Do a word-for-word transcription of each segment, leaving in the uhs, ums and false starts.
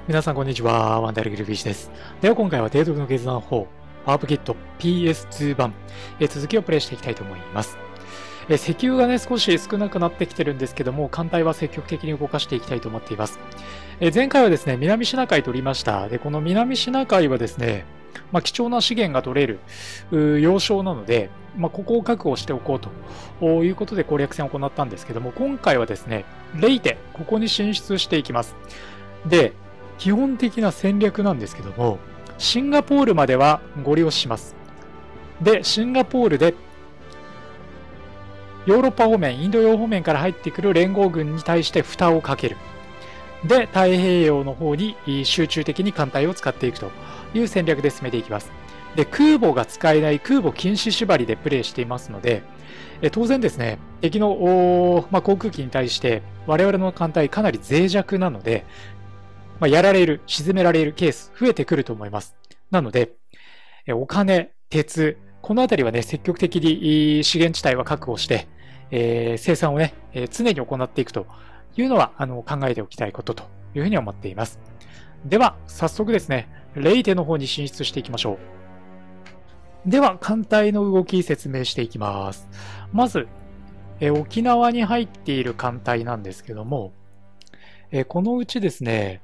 皆さんこんにちは、ワンダイレグルビーチです。では今回は提督の決断法、パワーアップキット ピーエスツー 版、え続きをプレイしていきたいと思います。え石油がね、少し少なくなってきてるんですけども、艦隊は積極的に動かしていきたいと思っています。え前回はですね、南シナ海取りました。で、この南シナ海はですね、まあ、貴重な資源が取れる要衝なので、まあ、ここを確保しておこうということで攻略戦を行ったんですけども、今回はですね、レイテ、ここに進出していきます。で、基本的な戦略なんですけども、シンガポールまではご利用します。で、シンガポールでヨーロッパ方面、インド洋方面から入ってくる連合軍に対して蓋をかける。で、太平洋の方に集中的に艦隊を使っていくという戦略で進めていきます。で、空母が使えない空母禁止縛りでプレイしていますので、え当然ですね、敵の、まあ、航空機に対して我々の艦隊かなり脆弱なので、まあ、やられる、沈められるケース増えてくると思います。なので、お金、鉄、このあたりはね、積極的に資源地帯は確保して、えー、生産をね、えー、常に行っていくというのはあの考えておきたいことというふうに思っています。では、早速ですね、レイテの方に進出していきましょう。では、艦隊の動き説明していきます。まず、えー、沖縄に入っている艦隊なんですけども、えー、このうちですね、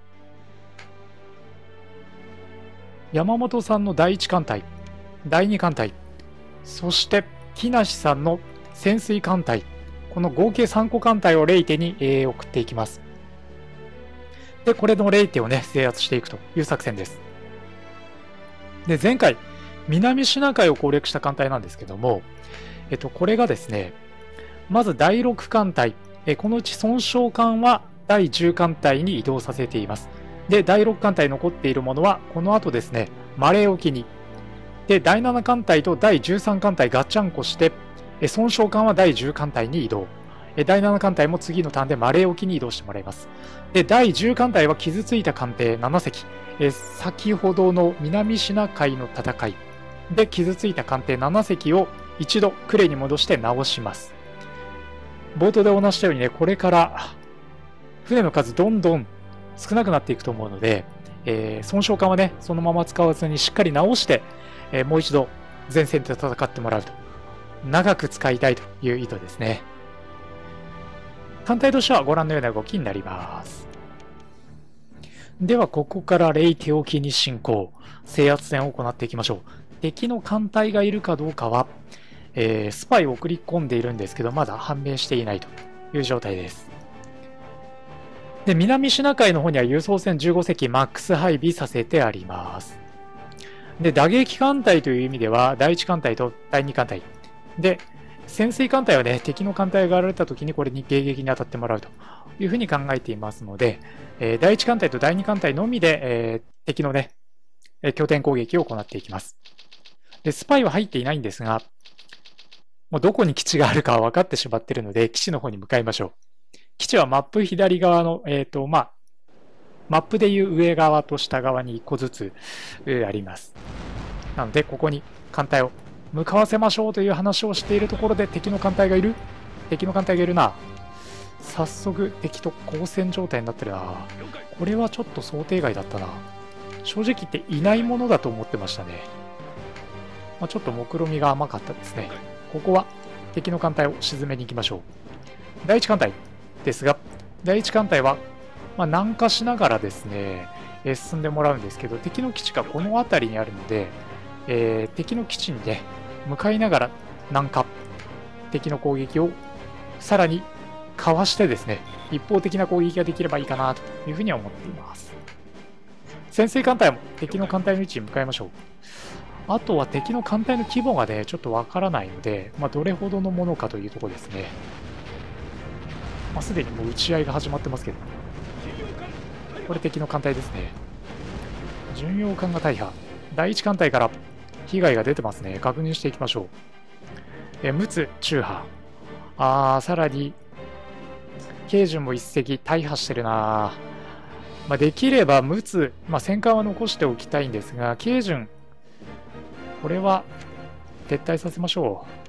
山本さんのだいいち艦隊、だいに艦隊、そして木梨さんの潜水艦隊、この合計さんこ艦隊をレイテに、えー、送っていきます。で、これのレイテをね、制圧していくという作戦です。で、前回、南シナ海を攻略した艦隊なんですけども、えっと、これがですね、まずだいろく艦隊、えこのうち損傷艦はだいじゅう艦隊に移動させています。で、だいろく艦隊残っているものは、この後ですね、マレー沖に。で、だいなな艦隊とだいじゅうさん艦隊ガッチャンコして、損傷艦はだいじゅう艦隊に移動。だいなな艦隊も次のターンでマレー沖に移動してもらいます。で、だいじゅう艦隊は傷ついた艦艇なな隻。先ほどの南シナ海の戦いで傷ついた艦艇なな隻を一度呉に戻して直します。冒頭でお話したようにね、これから船の数どんどん少なくなっていくと思うので、えー、損傷艦はね、そのまま使わずにしっかり直して、えー、もう一度前線で戦ってもらうと。長く使いたいという意図ですね。艦隊としてはご覧のような動きになります。では、ここからレイテ沖に進行、制圧戦を行っていきましょう。敵の艦隊がいるかどうかは、えー、スパイを送り込んでいるんですけど、まだ判明していないという状態です。で、南シナ海の方には輸送船じゅうご隻マックス配備させてあります。で、打撃艦隊という意味では、だいいち艦隊とだいに艦隊。で、潜水艦隊はね、敵の艦隊が現れた時にこれに迎撃に当たってもらうというふうに考えていますので、えー、だいいち艦隊とだいに艦隊のみで、えー、敵のね、拠点攻撃を行っていきます。で、スパイは入っていないんですが、もうどこに基地があるかは分かってしまっているので、基地の方に向かいましょう。基地はマップ左側の、えっと、まあ、マップでいう上側と下側にいっこずつ、えー、あります。なので、ここに艦隊を向かわせましょうという話をしているところで敵の艦隊がいる敵の艦隊がいるな。早速敵と交戦状態になってるな。これはちょっと想定外だったな。正直言っていないものだと思ってましたね。まあ、ちょっと目論みが甘かったですね。ここは敵の艦隊を沈めに行きましょう。だいいち艦隊ですが、だいいち艦隊は、まあ、南下しながらですね、えー、進んでもらうんですけど、敵の基地がこの辺りにあるので、えー、敵の基地にね、向かいながら南下、敵の攻撃をさらにかわしてですね、一方的な攻撃ができればいいかなというふうには思っています。潜水艦隊も敵の艦隊の位置に向かいましょう。あとは敵の艦隊の規模がね、ちょっとわからないので、まあ、どれほどのものかというところですね。まあ、すでにもう撃ち合いが始まってますけど、これ敵の艦隊ですね。巡洋艦が大破。だいいち艦隊から被害が出てますね。確認していきましょう。え、陸奥中波。あー、さらに、慶順も一隻大破してるな。まあ、できれば陸奥、まあ、戦艦は残しておきたいんですが、慶順、これは撤退させましょう。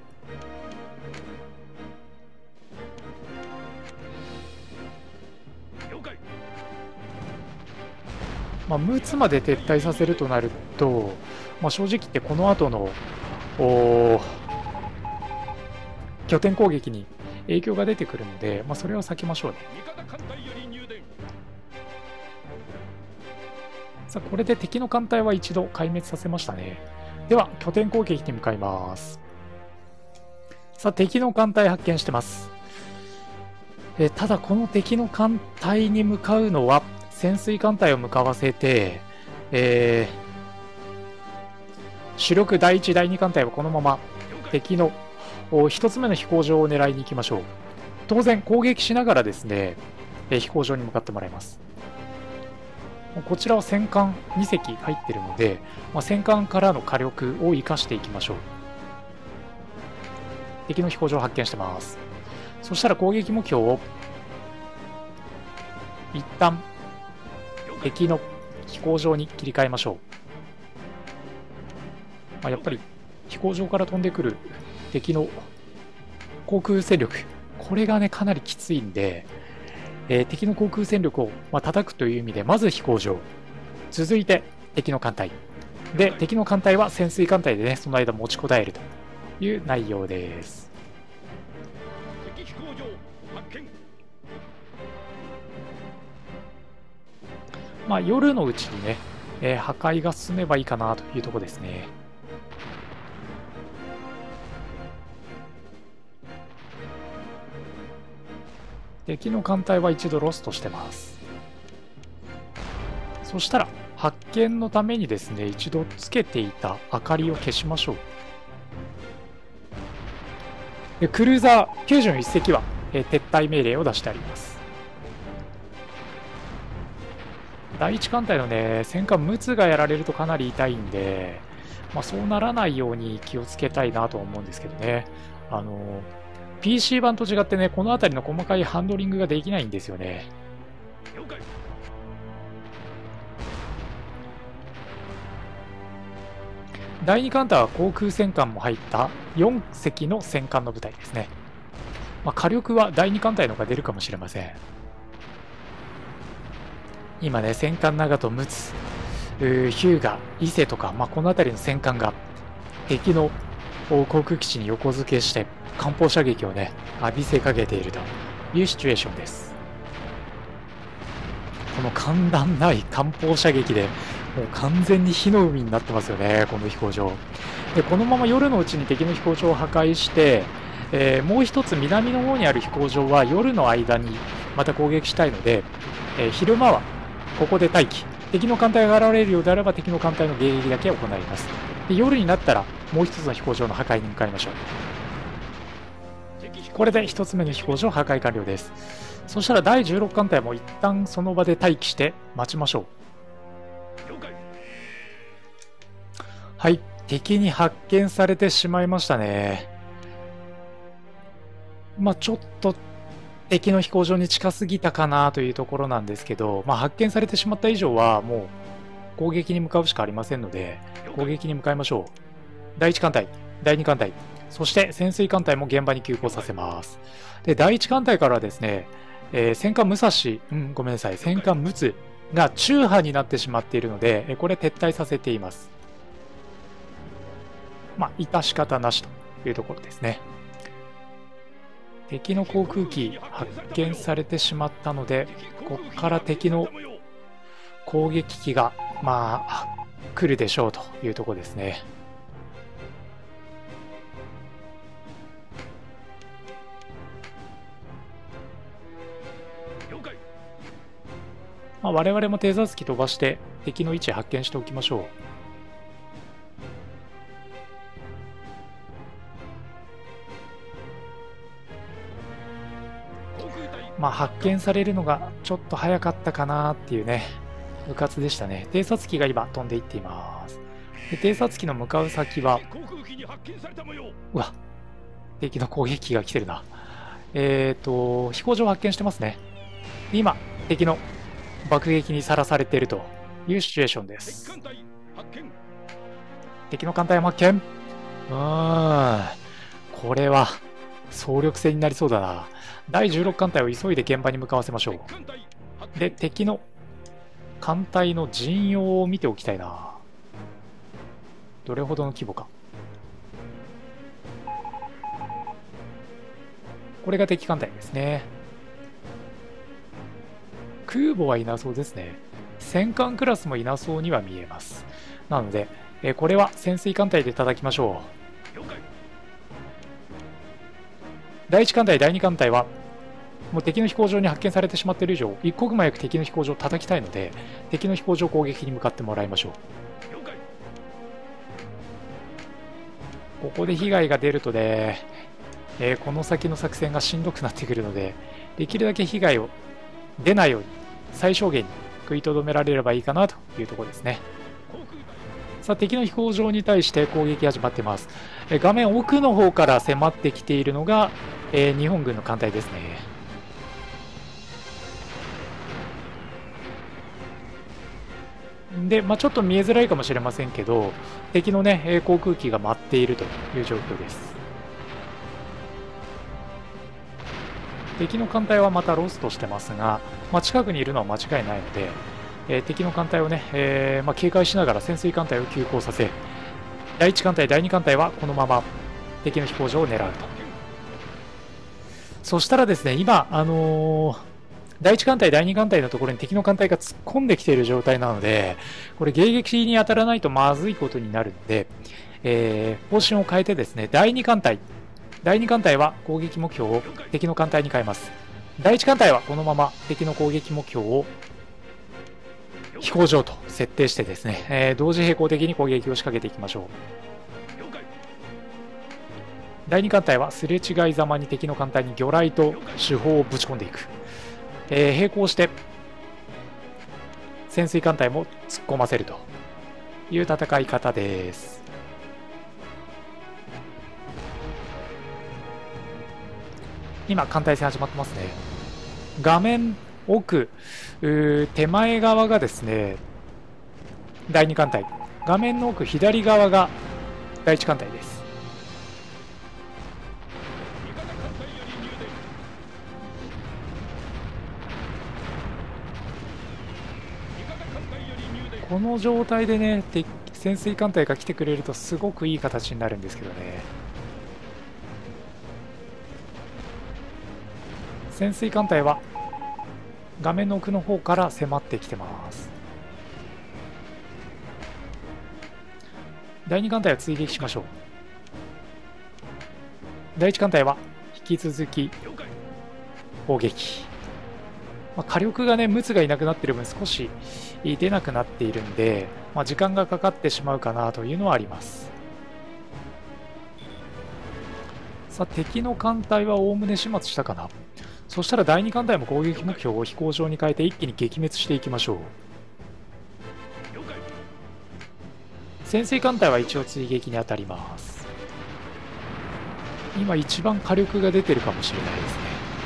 まあ、陸奥まで撤退させるとなると、まあ、正直言ってこの後のお拠点攻撃に影響が出てくるので、まあ、それは避けましょうね。さあこれで敵の艦隊は一度壊滅させましたね。では拠点攻撃に向かいます。さあ敵の艦隊発見してます。えただこの敵の艦隊に向かうのは潜水艦隊を向かわせて、えー、主力だいいち、だいに艦隊はこのまま敵のひとつめの飛行場を狙いに行きましょう。当然攻撃しながらですね、えー、飛行場に向かってもらいます。こちらは戦艦に隻入っているので、まあ、戦艦からの火力を生かしていきましょう。敵の飛行場を発見してます。そしたら攻撃目標を一旦敵の飛行場に切り替えましょう。まあ、やっぱり飛行場から飛んでくる敵の航空戦力、これがねかなりきついんで、えー、敵の航空戦力を、まあ、叩くという意味でまず飛行場、続いて敵の艦隊で、敵の艦隊は潜水艦隊でねその間持ちこたえるという内容です。敵飛行場発見。まあ夜のうちにね、えー、破壊が進めばいいかなというところですね。敵の艦隊は一度ロストしてます。そしたら発見のためにですね、一度つけていた明かりを消しましょう。でクルーザーきゅうじゅういっ隻は、えー、撤退命令を出してあります。だいいち艦隊のね戦艦陸奥がやられるとかなり痛いんで、まあ、そうならないように気をつけたいなと思うんですけどね。あのーピーシー 版と違ってね、この辺りの細かいハンドリングができないんですよね。だいに艦隊は航空戦艦も入ったよん隻の戦艦の部隊ですね。まあ、火力はだいに艦隊の方が出るかもしれません。今ね、戦艦長門、陸奥、ヒューガ、伊勢とか、まあ、この辺りの戦艦が敵の航空基地に横付けして艦砲射撃をね浴びせかけているというシチュエーションです。この間断ない艦砲射撃でもう完全に火の海になってますよね、この飛行場で。このまま夜のうちに敵の飛行場を破壊して、えー、もう一つ南の方にある飛行場は夜の間にまた攻撃したいので、えー、昼間はここで待機、敵の艦隊が現れるようであれば敵の艦隊の迎撃だけ行います。で夜になったらもう一つの飛行場の破壊に向かいましょう。これで一つ目の飛行場破壊完了です。そしたらだいじゅうろく艦隊も一旦その場で待機して待ちましょう。はい、敵に発見されてしまいましたね。まあちょっと敵の飛行場に近すぎたかなというところなんですけど、まあ、発見されてしまった以上はもう攻撃に向かうしかありませんので攻撃に向かいましょう。だいいち艦隊、だいに艦隊、そして潜水艦隊も現場に急行させます。でだいいち艦隊からはですね、えー、戦艦武蔵、うん、ごめんなさい、戦艦陸奥が中波になってしまっているので、これ撤退させています。まあ致し方なしというところですね。敵の航空機発見されてしまったので、ここから敵の攻撃機がまあ来るでしょうというところですね。まあ、我々も偵察機飛ばして敵の位置発見しておきましょう。まあ発見されるのがちょっと早かったかなっていうね、うかつでしたね。偵察機が今飛んでいっています。で偵察機の向かう先は、うわ、敵の攻撃機が来てるな。えっと飛行場を発見してますね。今敵の爆撃にさらされているというシチュエーションです。敵の艦隊発見。うーん、これは総力戦になりそうだな。だいじゅうろく艦隊を急いで現場に向かわせましょう。で敵の艦隊の陣容を見ておきたいな。どれほどの規模か。これが敵艦隊ですね。空母はいなそうですね。戦艦クラスもいなそうには見えます。なので、えこれは潜水艦隊で叩きましょう。だいいち艦隊、だいに艦隊はもう敵の飛行場に発見されてしまっている以上、一刻も早く敵の飛行場を叩きたいので、敵の飛行場攻撃に向かってもらいましょう。ここで被害が出るとね、えー、この先の作戦がしんどくなってくるので、できるだけ被害を出ないように最小限に食いとどめられればいいかなというところですね。さあ、敵の飛行場に対して攻撃始まっています。えー、画面奥の方から迫ってきているのが、えー、日本軍の艦隊ですね。で、まあ、ちょっと見えづらいかもしれませんけど、敵のね、航空機が舞っているという状況です。敵の艦隊はまたロストしてますが、まあ、近くにいるのは間違いないので、えー、敵の艦隊をね、えーまあ、警戒しながら潜水艦隊を急行させ、だいいち艦隊、だいに艦隊はこのまま敵の飛行場を狙うと。そしたらですね、今、あのー、だいいち艦隊、だいに艦隊のところに敵の艦隊が突っ込んできている状態なので、これ迎撃に当たらないとまずいことになるので、えー、方針を変えてですね、だいに艦隊、だいに艦隊は攻撃目標を敵の艦隊に変えます。だいいち艦隊はこのまま敵の攻撃目標を飛行場と設定してですね、えー、同時並行的に攻撃を仕掛けていきましょう。だいに艦隊はすれ違いざまに敵の艦隊に魚雷と主砲をぶち込んでいく。えー、並行して潜水艦隊も突っ込ませるという戦い方です。今艦隊戦始まってますね。画面奥手前側がですねだいに艦隊、画面の奥左側がだいいち艦隊です。この状態でね、潜水艦隊が来てくれるとすごくいい形になるんですけどね。潜水艦隊は画面の奥の方から迫ってきてます。だいに艦隊は追撃しましょう。だいいち艦隊は引き続き砲撃。まあ、火力がね、陸奥がいなくなっている分少し出なくなっているんで、まあ、時間がかかってしまうかなというのはあります。さあ、敵の艦隊はおおむね始末したかな。そしたらだいに艦隊も攻撃目標を飛行場に変えて一気に撃滅していきましょう。潜水艦隊は一応追撃に当たります。今一番火力が出てるかもしれないですね。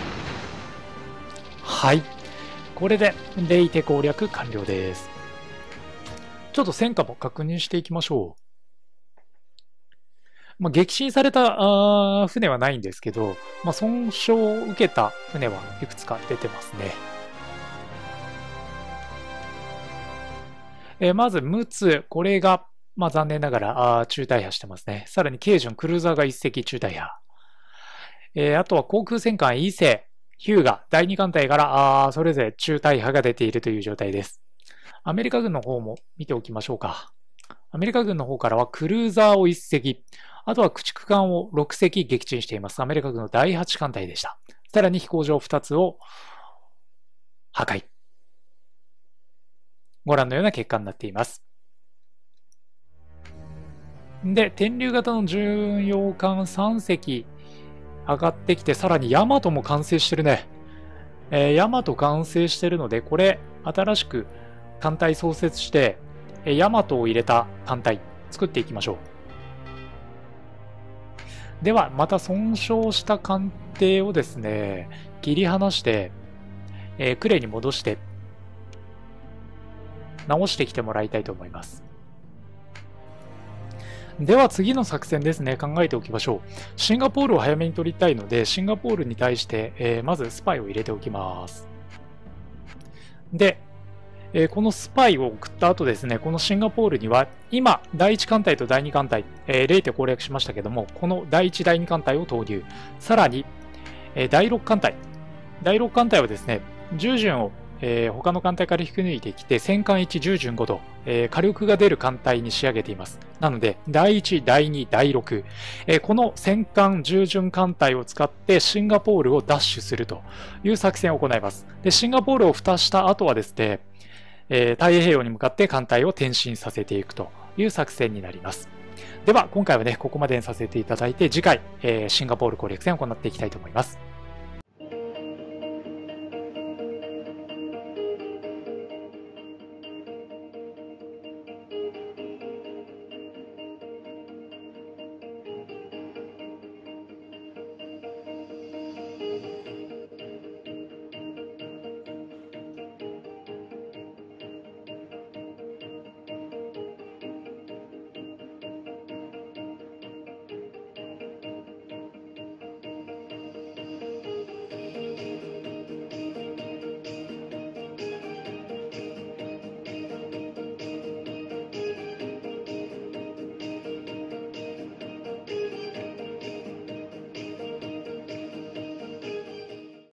はい、これでレイテ攻略完了です。ちょっと戦果も確認していきましょう。まあ、撃沈されたあ船はないんですけど、まあ、損傷を受けた船はいくつか出てますね。えー、まず陸奥、これが、まあ、残念ながらあ中大破してますね。さらに慶順、クルーザーがいっ隻中大破。えー、あとは航空戦艦伊勢、ヒューガ、だいに艦隊からあそれぞれ中大破が出ているという状態です。アメリカ軍の方も見ておきましょうか。アメリカ軍の方からはクルーザーをいっ隻、あとは駆逐艦をろく隻撃沈しています。アメリカ軍のだいはち艦隊でした。さらに飛行場ふたつを破壊。ご覧のような結果になっています。で、天竜型の巡洋艦さん隻上がってきて、さらにヤマトも完成してるね。えー、ヤマト完成してるので、これ、新しく艦隊創設して、えー、ヤマトを入れた艦隊作っていきましょう。では、また損傷した艦艇をですね、切り離して、えー、クレーに戻して、直してきてもらいたいと思います。では次の作戦ですね、考えておきましょう。シンガポールを早めに取りたいので、シンガポールに対して、えー、まずスパイを入れておきます。で、 えーこのスパイを送った後ですね、このシンガポールには、今、だいいち艦隊とだいに艦隊、えー、レイテ攻略しましたけども、このだいいち、だいに艦隊を投入。さらに、えーだいろく艦隊。だいろく艦隊はですね、従順を、えー他の艦隊から引き抜いてきて、戦艦いち、従順ごと、えー火力が出る艦隊に仕上げています。なので、だいいち、だいに、だいろく、えーこの戦艦従順艦隊を使ってシンガポールを奪取するという作戦を行います。で、シンガポールを蓋した後はですね、えー太平洋に向かって艦隊を転進させていくという作戦になります。では、今回はね、ここまでにさせていただいて、次回、えーシンガポール攻略戦を行っていきたいと思います。